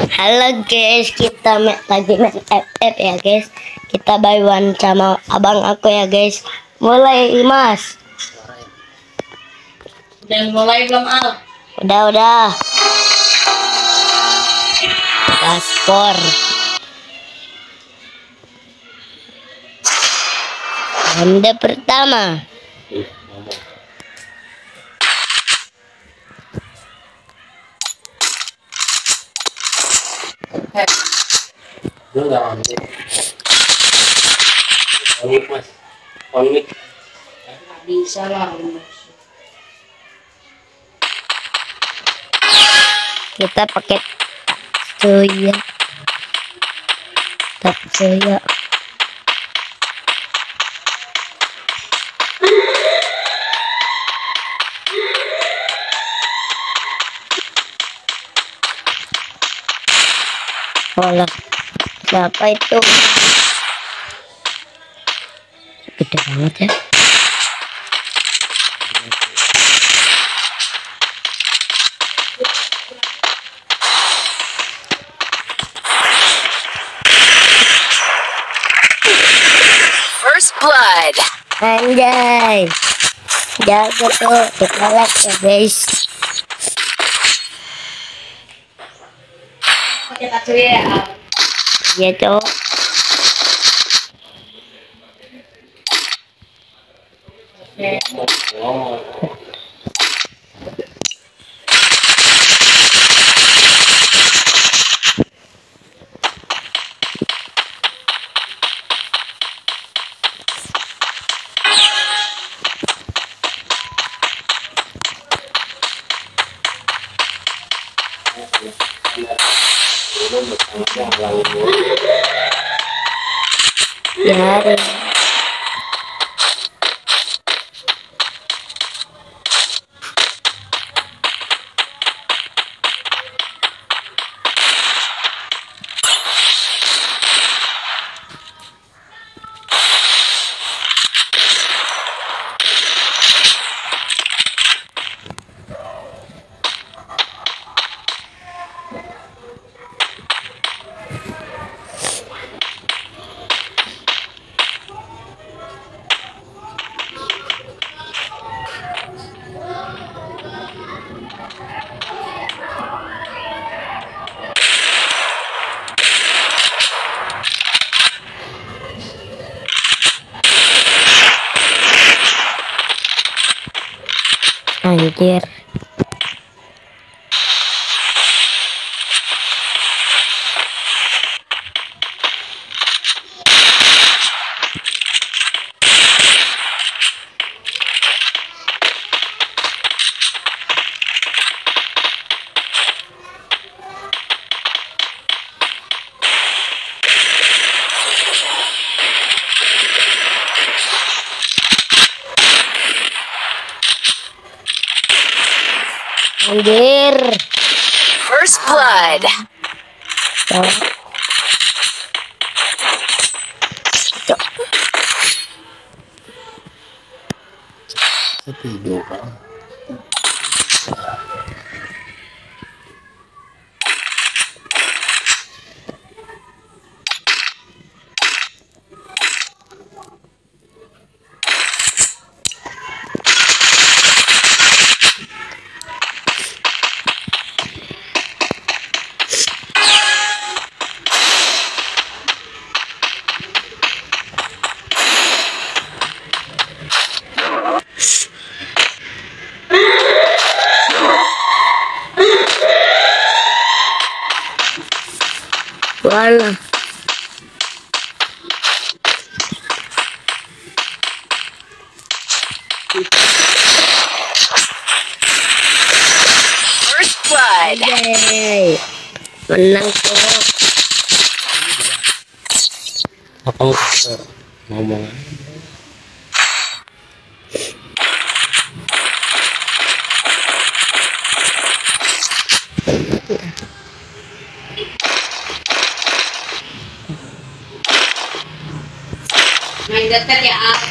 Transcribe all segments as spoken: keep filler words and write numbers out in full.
Halo guys, kita main lagi main F F ya guys. Kita buy one sama abang aku ya guys. Mulai Mas. Udah mulai belum Al? Udah udah. Paspor. Ronde pertama. Lu nggak ngambil komik mas, komik Nggak bisa lah. Kita pakai soya. Tak soya. Olah, siapa itu? Gede banget ya. First blood. Anjay. Jago tuh, kita like ya guys. Pakai tato ya Al. Iya cowok. ngomong. Biarin. Anjir. Anjir. First blood. Cowok. Cok. Tidur. Walah. First blood. Yeay. Menang cowok. Apa kamu ngomong? Main deket ya Al.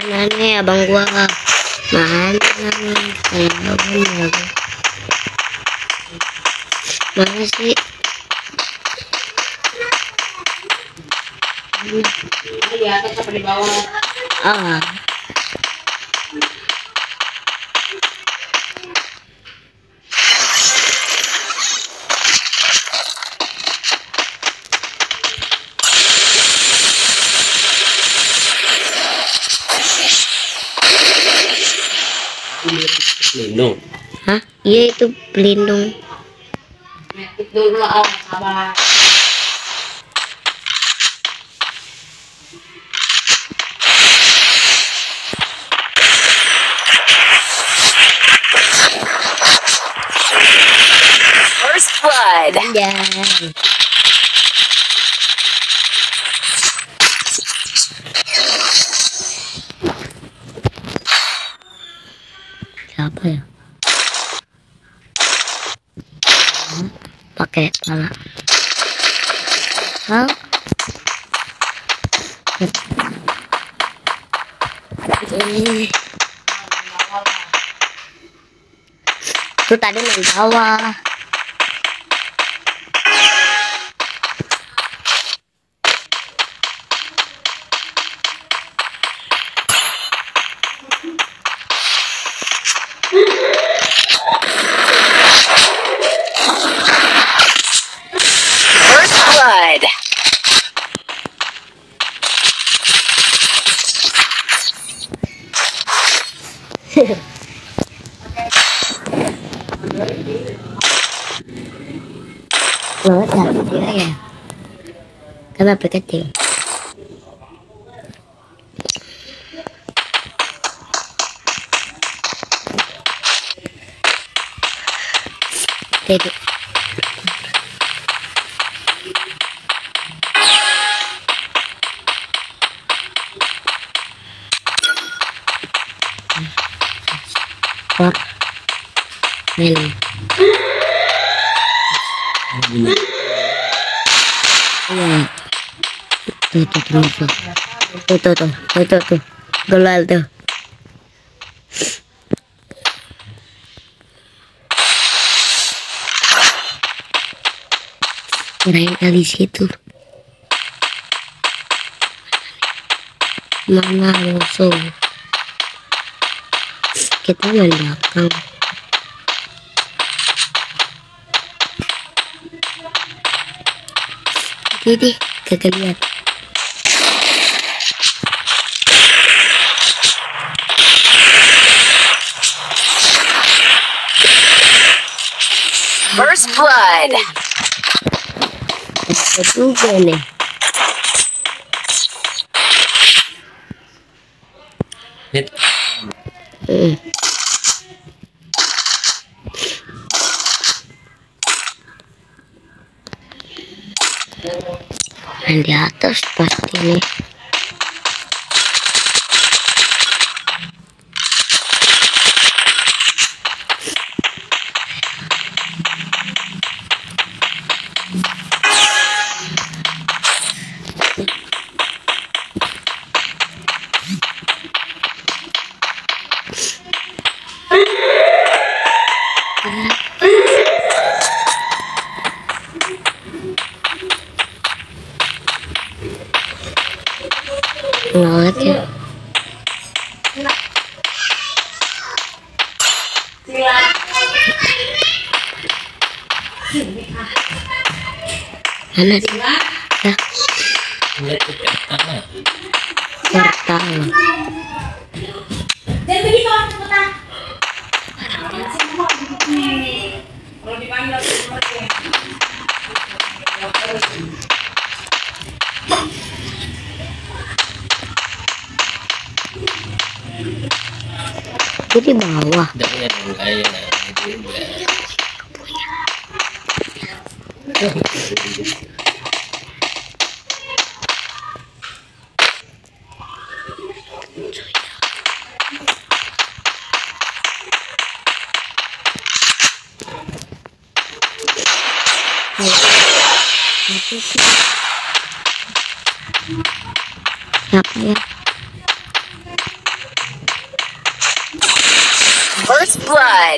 Mana nih abang gua? Mana nih? Kayak abang ya. Mana sih? Ini di atas apa di bawah? Ah. Lindung. Hah? Iya itu pelindung. Medkit dulu lah, Al. Sabar. First blood. Anjay. Siapa ya? Pakai pala. Hah? Eh. Itu tadi main bawah. First blood. Banget lah dia ya. Kenapa kecil? Jadi Wah, melon. Iya. Tuh tuh tuh tuh tuh tuh tuh tuh tuh tuh gelal tuh. Kirain kali situ. Mana musuh? Kita main belakang. Jadi kagak lihat. First blood. Ada juga nih. Hit. Hmm. Main di atas pasti nih. Banget ya. Mana sih? Ya, Lihat ke tanah. portal. Jangan begitu, cepetan. Kalau dipanggil Jadi bawah. Jangan gaya juga. Siapa ya? First blood.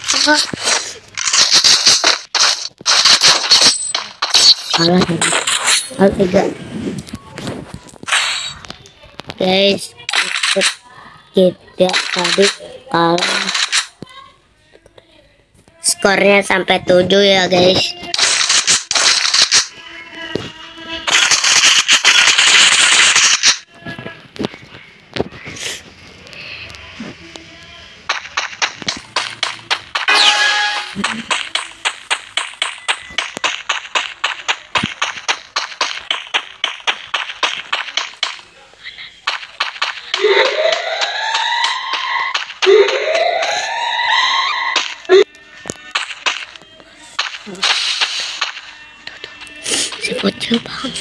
Kalah hal tiga guys, ikut kita tadi kalah, skornya sampai tujuh ya guys. Si bocil banget.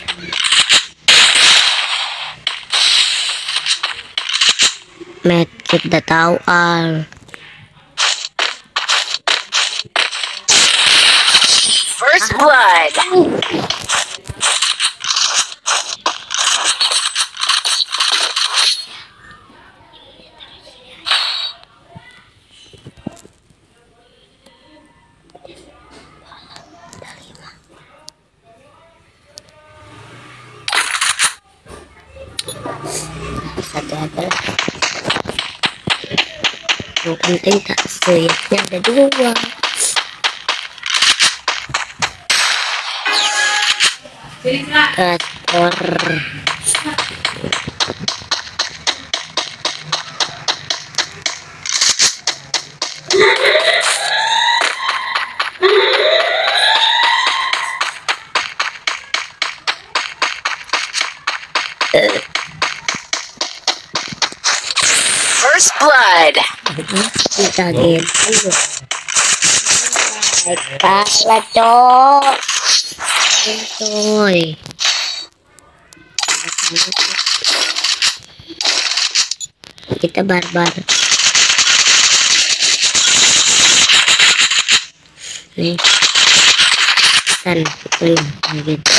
Met kita tahu al. First blood. Satu adalah yang penting tak suyatnya ada dua. Transpor First blood. kita gitu. Kalah cok. Coy. Kita barbar. Nih. Kan, ini gitu.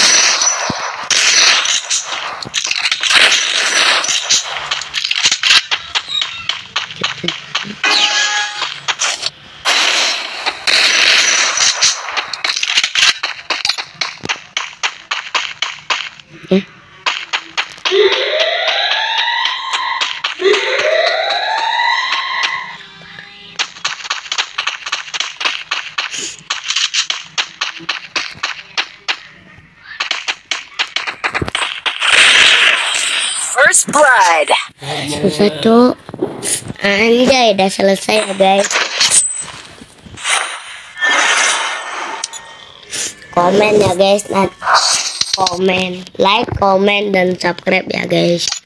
Eh. First blood. Susah cok. Anjay, udah selesai ya guys. Komen ya guys, nah, komen, like, komen, dan subscribe ya guys.